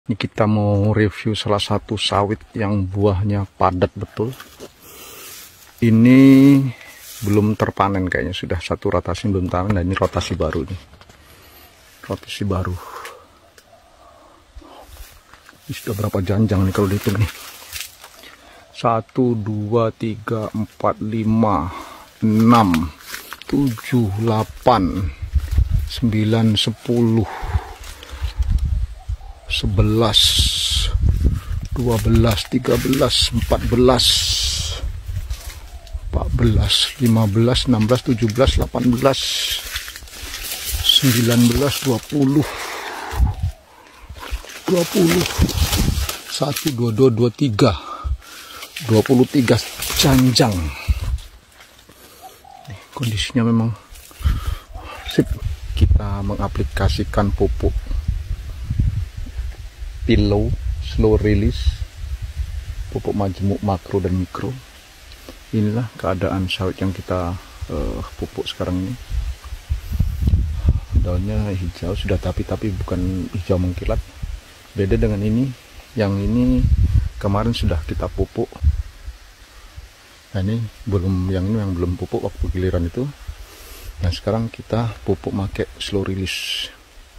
Ini kita mau review salah satu sawit yang buahnya padat betul. Ini belum terpanen kayaknya, sudah satu rotasi belum panen. Dan ini rotasi baru nih. Rotasi baru. Ini sudah berapa janjang nih kalau dihitung nih? 1, 2, 3, 4, 5, 6, 7, 8, 9, 10, 11, 12, 13, 14, 14, 15, 16, 17, 18, 19, 20, 20, 1, 2, 2, 23, 23 janjang. Kondisinya memang sip. Kita mengaplikasikan pupuk Pillow slow release, pupuk majemuk makro dan mikro. Inilah keadaan sawit yang kita pupuk sekarang ini. Daunnya hijau sudah, tapi bukan hijau mengkilat. Beda dengan ini. Yang ini kemarin sudah kita pupuk. Nah ini belum, yang ini yang belum pupuk waktu giliran itu. Nah sekarang kita pupuk pakai slow release.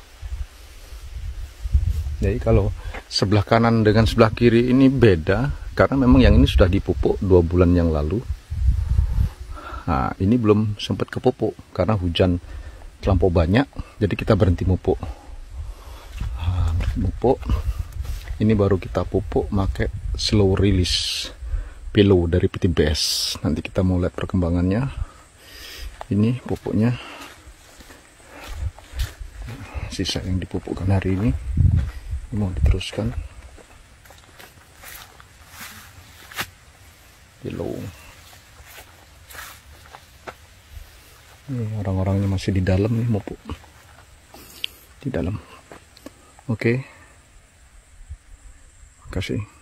Jadi kalau sebelah kanan dengan sebelah kiri ini beda, karena memang yang ini sudah dipupuk 2 bulan yang lalu. Nah ini belum sempat kepupuk karena hujan terlampau banyak, jadi kita berhenti pupuk. Ini baru kita pupuk pakai slow release Pillow dari PTBS. Nanti kita mau lihat perkembangannya. Ini pupuknya, sisa yang dipupukkan hari ini mau diteruskan. Pillow. Ini orang-orangnya masih di dalam nih, mau di dalam. Oke. Makasih.